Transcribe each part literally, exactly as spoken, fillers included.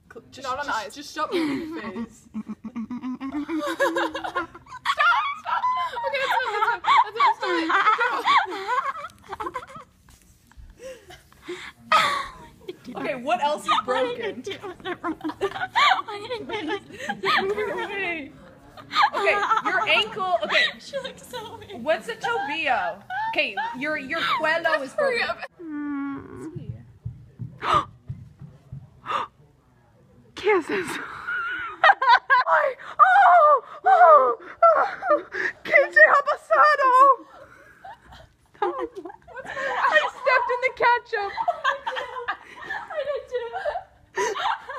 Just, Not on just, eyes. Just stop moving your face. Stop! Stop! Okay, that's enough. That's enough. That's enough. Stop it. Okay, what else is broken? Okay, your ankle. Okay. She looks so weird. What's a tobillo? Okay, your your cuello is broken. Kisses. Ay, oh, oh, oh. ¿Qué te ha pasado? I stepped in the ketchup. I did too.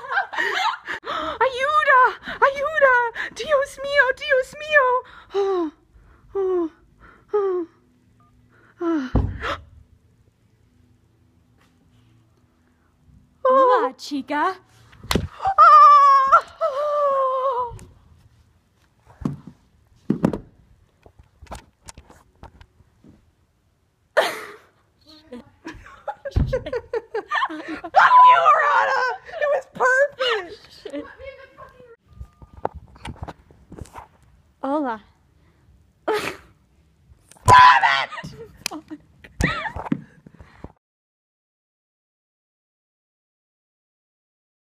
Ayuda, ayuda. Dios mío, Dios mío. Oh, oh, oh, oh. Hola, chica.